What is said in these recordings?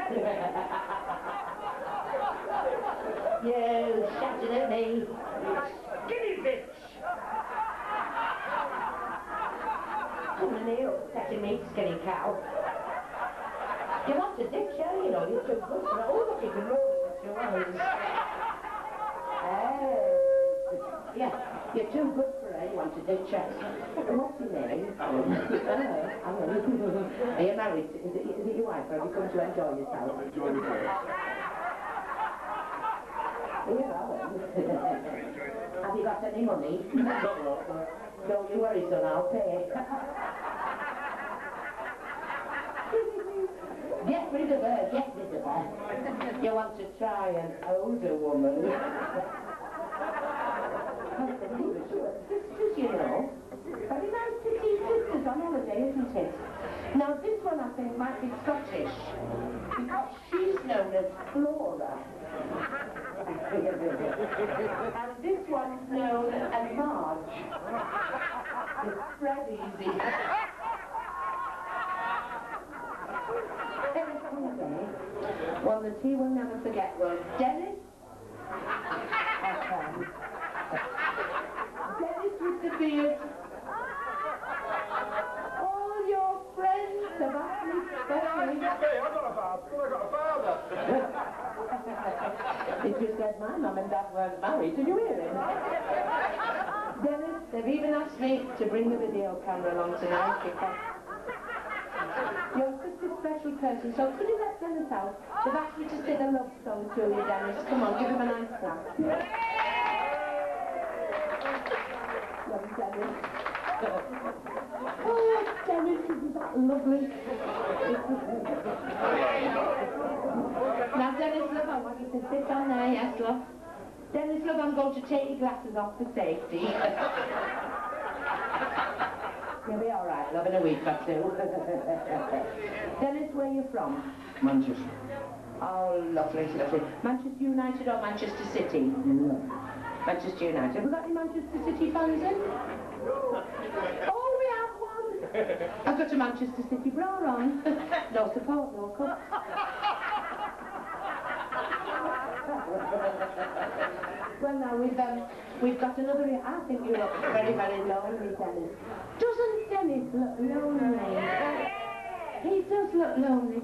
You shouting at me. Skinny bitch! Come in here, upsetting me, skinny cow. You want to ditch her, you know, you're too good for it. Oh, look, you can roll with your eyes. Yeah, you're too good for her, you want to ditch her. What's your name? Alan. Are you married? Is it your wife, or have you come to enjoy yourself? Enjoy myself. Here, Alan. Have you got any money? Not a lot, no. Don't you worry, son, I'll pay. Get rid of her, get rid of her. You want to try an older woman. Sisters, you know. Very nice to see sisters on holiday, isn't it? Now, this one I think might be Scottish, because she's known as Flora. And this one's known as Marge. It's Fred easy. One that he will never forget was Dennis. Dennis with the beard. All your friends have asked me specially. I've got a father. I've got a father. Did you said my mum and dad weren't married? Did you hear him? Dennis, they've even asked me to bring the video camera along tonight because you're such a special person. So could you let Dennis out? They've asked me to sing a love song to you, Dennis. Come on, give him a nice clap. Love you, Dennis. Oh, Dennis, isn't that lovely? Now, Dennis, love, I want you to sit on there, yes, love. Dennis, love, I'm going to take your glasses off for safety. You'll be all right, love, in a week or two. Dennis, where are you from? Manchester. Oh, lovely, lovely. Manchester United or Manchester City? No. Manchester United. Have we got any Manchester City fans in? Oh, we have one. I've got a Manchester City bra on. No support, no cup. Well, now we've got another. I think you look very, very lonely, Dennis. Doesn't Dennis look lonely? He does look lonely.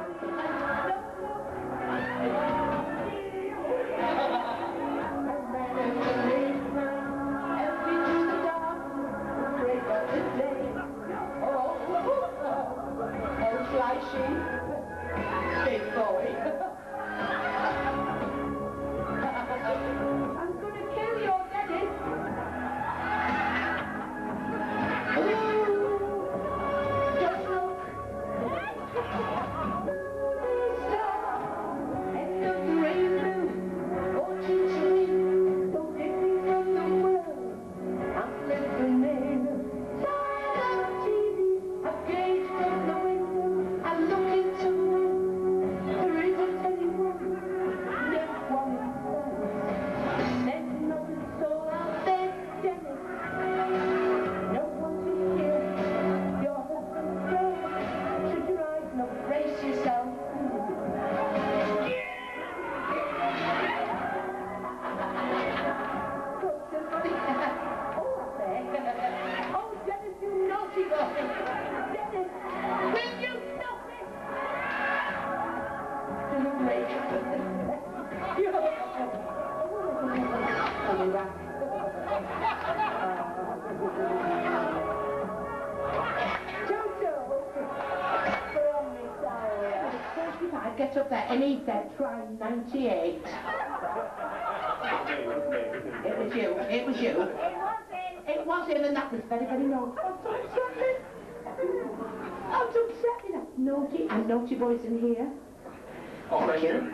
Big boy. I'm going to kill you, Dennis. Just look. End of the rainbow. Oh, choo-choo. So different from the world. I'm living in. Tired of TV. I gaze from the window. I look into the room. There isn't anyone. There's one inside. There's nothing so out there, Dennis. No one to hear. Your husband's dead. Should your eyes not brace yourself? Oh, Dennis, you naughty boy! Dennis, will you stop it? Coming back. Jojo! From me, sorry. 45, get up there and eat that. Try 98. It was you. It was you. It was him, and that was very, very naughty. Oh, don't upset me. That's naughty. And naughty boys in here. Thank you.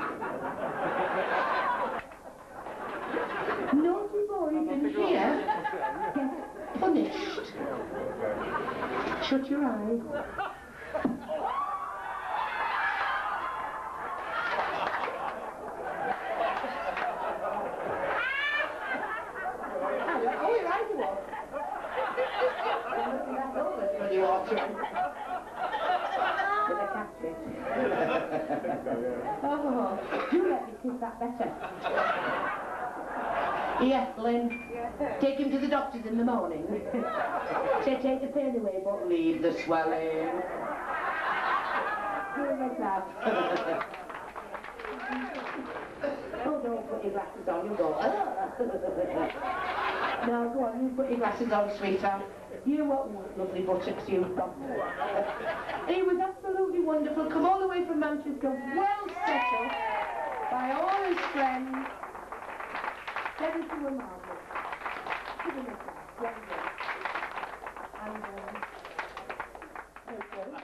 Naughty boys in here get punished. Shut your eyes. Oh, you're right, you are. When you walk in. With a catfish. that better? Here, Lynn. Take him to the doctor's in the morning. Say, take the pain away, but leave the swelling. Do it like that. Oh, don't put your glasses on, you go. No, go on, you put your glasses on, sweetheart. You what lovely buttocks you've got. He was absolutely wonderful. Come all the way from Manchester, well set up by all his friends. Very to a marvel. Give him a clap. And, okay.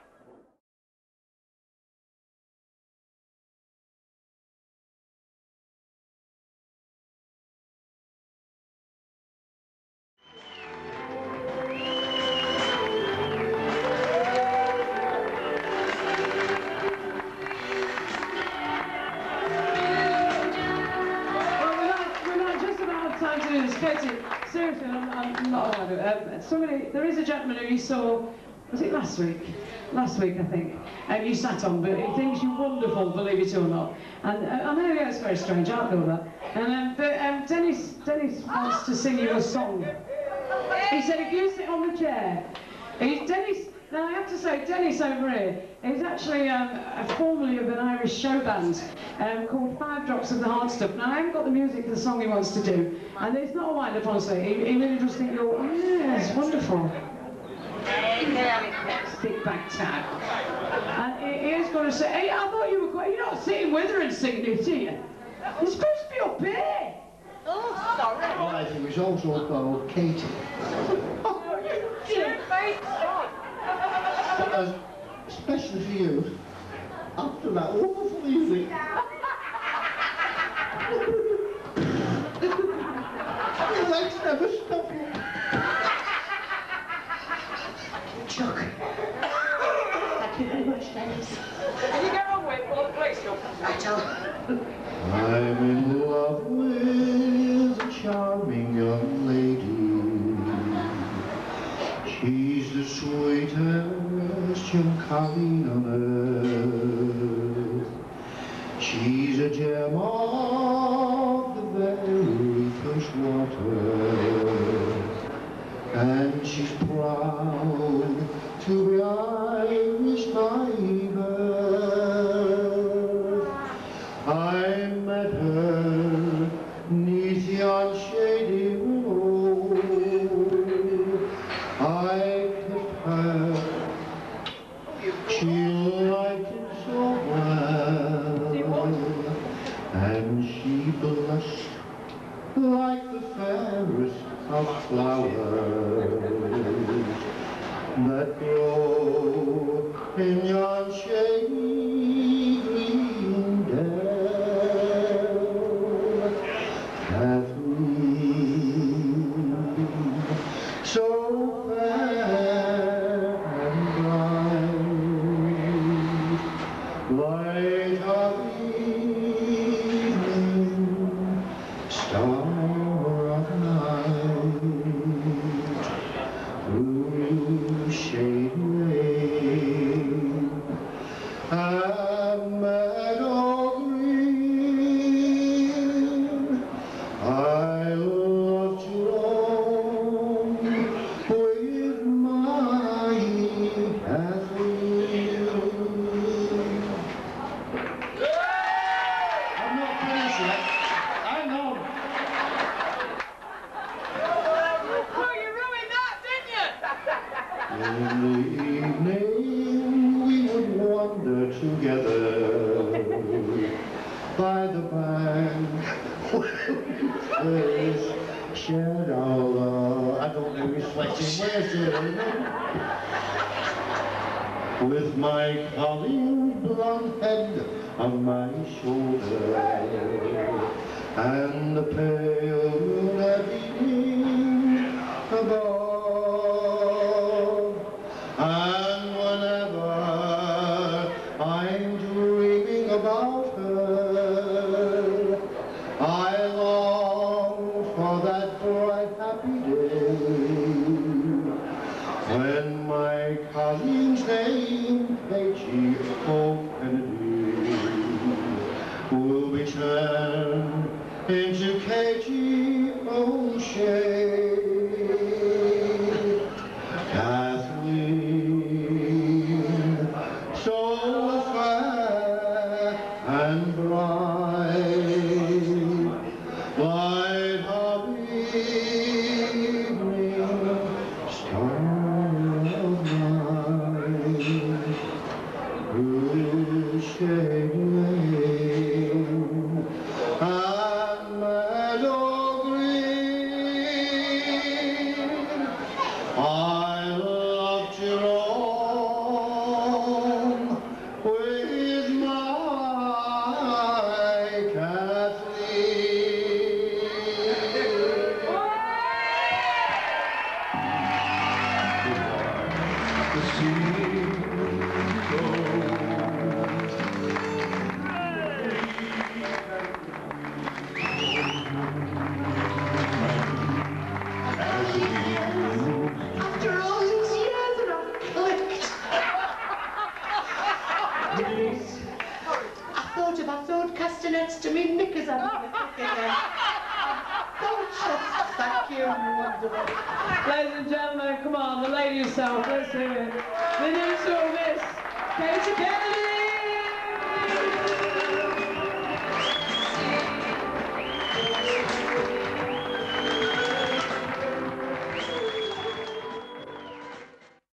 Seriously, I'm not allowed to. There is a gentleman who you saw, was it last week? Last week, I think. You sat on, but he thinks you're wonderful, believe it or not. And I know it's very strange, I know that. And Dennis wants to sing you a song. He said, if you sit on the chair, now I have to say, Dennis over here is actually formerly of an Irish show band called Five Drops of the Hard Stuff. Now I haven't got the music for the song he wants to do, and it's not a wind up, honestly. He really does think you're, oh yes, wonderful. Stick back tag. And he is going to say, hey, I thought you were quite, you're not sitting with her and singing it, are you? You're supposed to be up here. Oh, sorry. Right, it was also called Katie. But especially for you, after that wonderful evening. Your legs never stop you. Chuck. Thank you very much, Dennis. Can you get on with all the place stuff? I'm in love with a charming young lady. She's the sweetest young colleen on earth. She's a gem of the very first water, and she's proud to be Irish by birth. I met her 'neath yon shady willow. I kissed her, she liked it so well, and she blushed like the fairest of flowers that grow in yon shady green dell. Kathleen, so fair and bright, light of evening, star of night, through shade rain, and meadow green, I love to roam with my Kathleen. I'm not finished yet. Hang on. Well, you ruined that, didn't you? In the evening we would wander together by the bank where shared our love. I don't know who's sweating. Where's it? With my Colleen's blonde head on my shoulder, and the pale moonlight beaming above. And whenever I'm dreaming about her, I long for that bright happy day when my Colleen's name, Paige O. Kennedy, will be and bright, light of evening, star of night, whose shade lane and meadow green, I loved you all with my Kathleen. The sea After all these years and I've clicked. I thought if I sewed castanets to me knickers I'd have a click again. Don't just thank you, wonderful. Ladies and gentlemen, come on, the lady herself, let's hear it. The new tour, Miss Katie King.